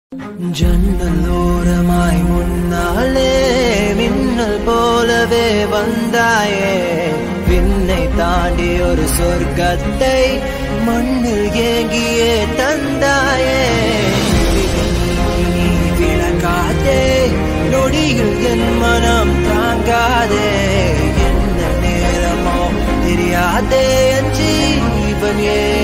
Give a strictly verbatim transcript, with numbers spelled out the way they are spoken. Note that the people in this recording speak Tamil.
ஜன்னலோரமாய் முன்னாலே மின்னல் போலவே வந்தாயே, விண்ணை தாண்டி ஒரு சொர்க்கத்தை மண்ணில் ஏங்கியே தந்தாயே. நீ விளக்காதே, நொடியில் என் மனம் தாங்காதே, என்ன நேரமோ தெரியாதே என் ஜீவன் ஏ